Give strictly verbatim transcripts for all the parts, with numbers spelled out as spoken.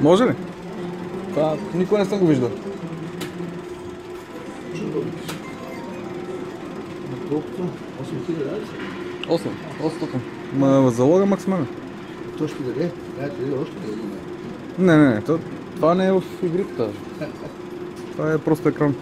Може ли? Това никога не съм го виждал. Колкото? осем хиляди, да ли? осем. осемстотин. Ма залога максимален. То ще даде. Да, ти даде още да има. Не, не, не. Това не е в игрите тази. Това е просто екран.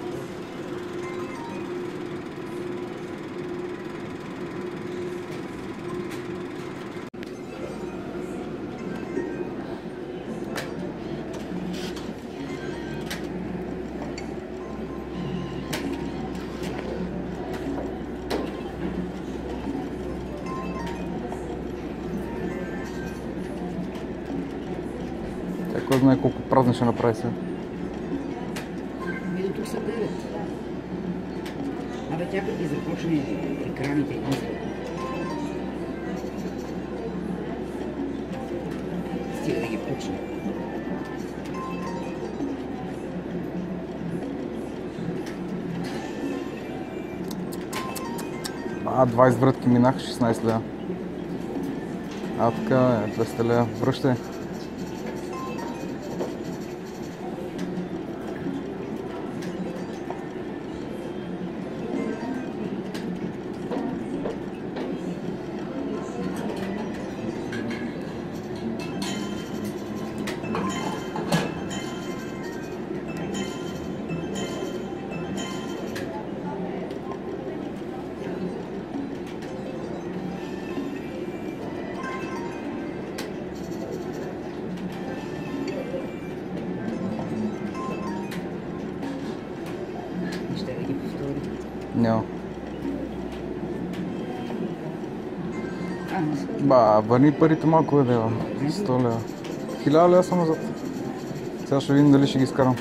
Кой знае колко празни ще направи сега. Види, тук са девет. Абе, тя като ги започне екраните и мисля. Стига да ги почне. А, двайсет вратки минах, шестнайсет лева. А, така е, двеста лева. Връщай. Ще да ги повтори. Няма. А, не са. Ба, върни парите малко е дева. сто лева. хиляда лева съм назад. Сега ще видим дали ще ги изкарам.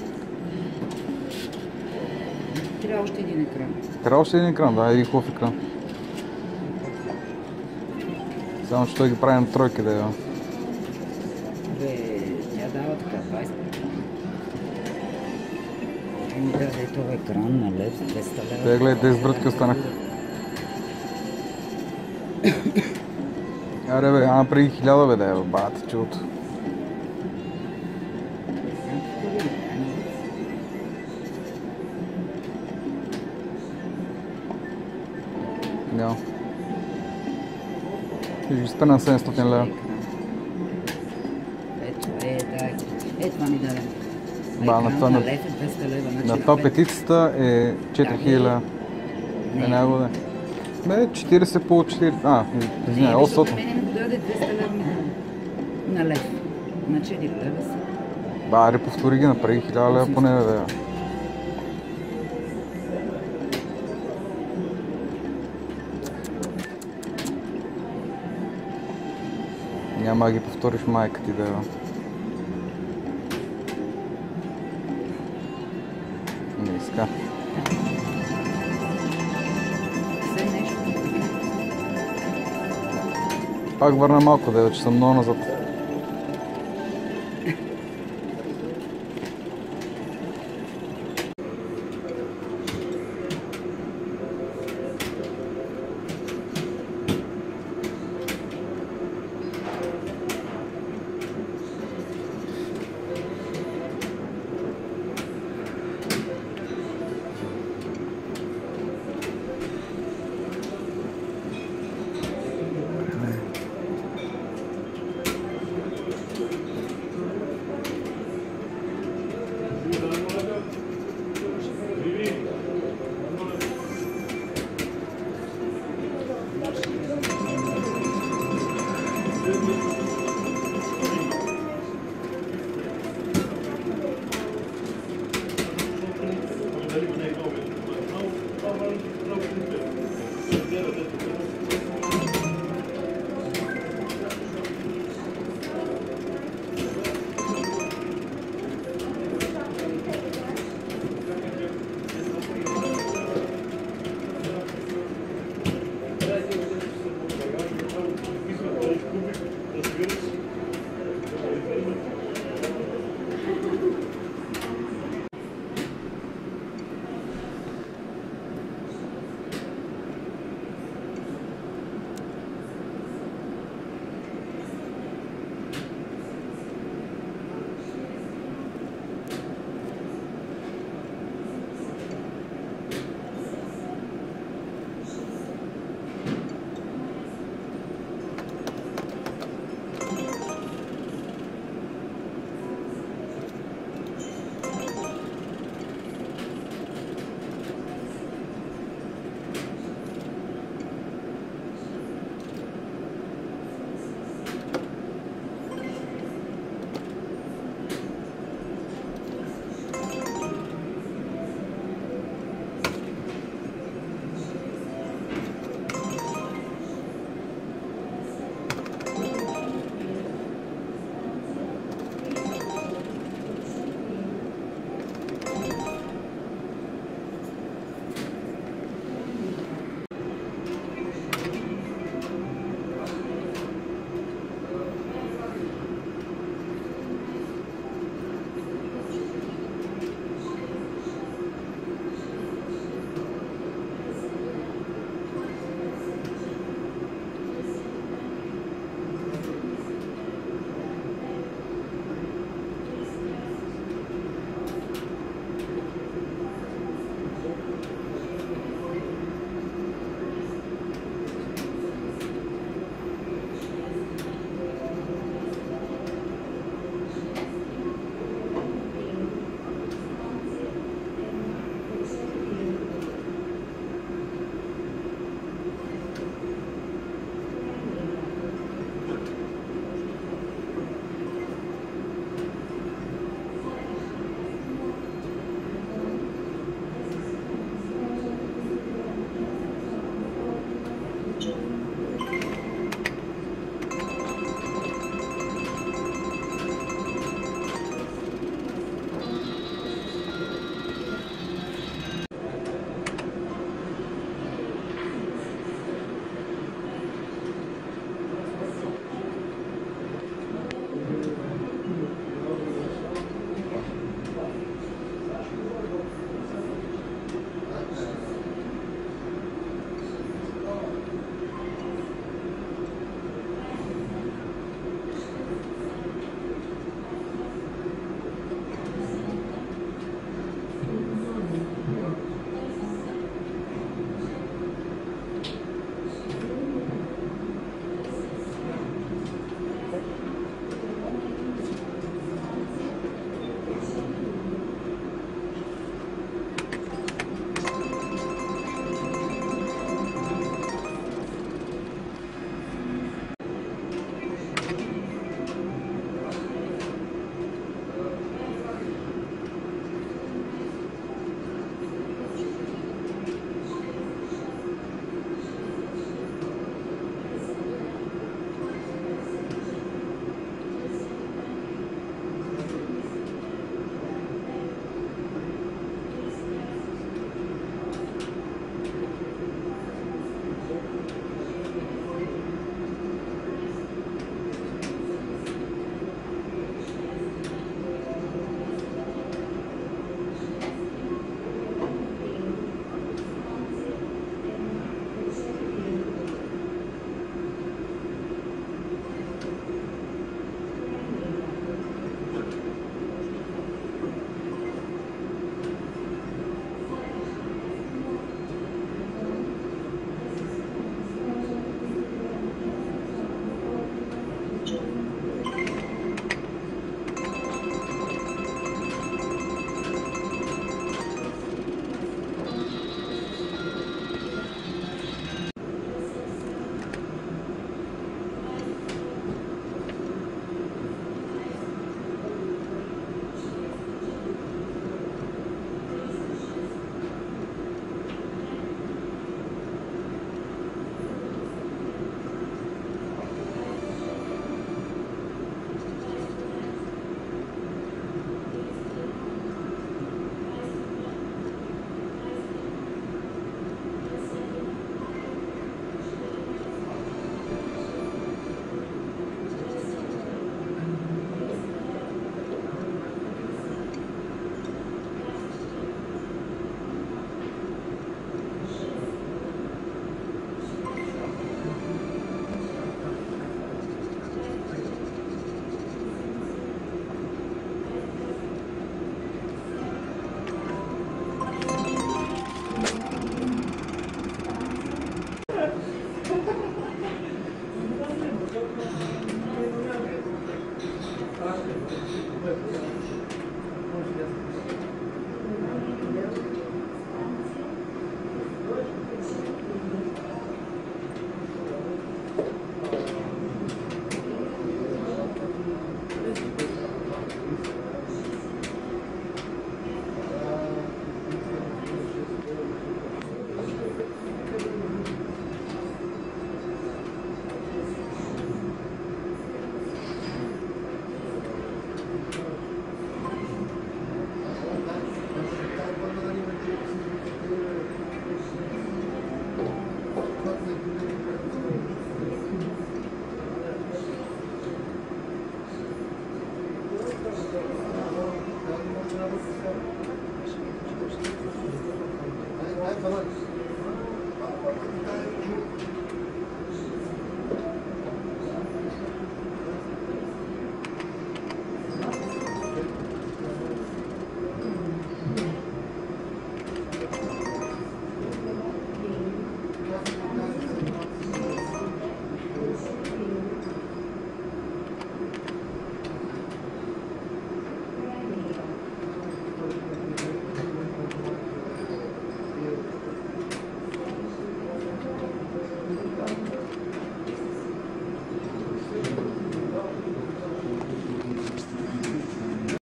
Трябва още един екран. Трябва още един екран, да, един хубав екран. Само че той ги прави на тройки дева. Бе, тя дава така двайсет. Ами да, да е това екран на лев за двеста лева. Те гледай, десет вратки останаха. Аре бе, ама преди хиляда бе да е, бат, чудото. Няма. И ще спена седемстотин лева. Ето, е, да, е, това ми даде. Ба, на това, на на, лев е двеста лева. Значи на това петицата е четири хиляди лева. Е, няма да е. Бе, четирийсет по четири... А, извиня, осемстотин. Мене ми го даде двеста лева ми даде. На лев. На четири лева са. Ба, аре, повтори ги, направи хиляда лева поне бе, бе. Няма да ги повториш майка ти да е. Не иска. Все нещо. Пак върна малко да е, че съм много назад.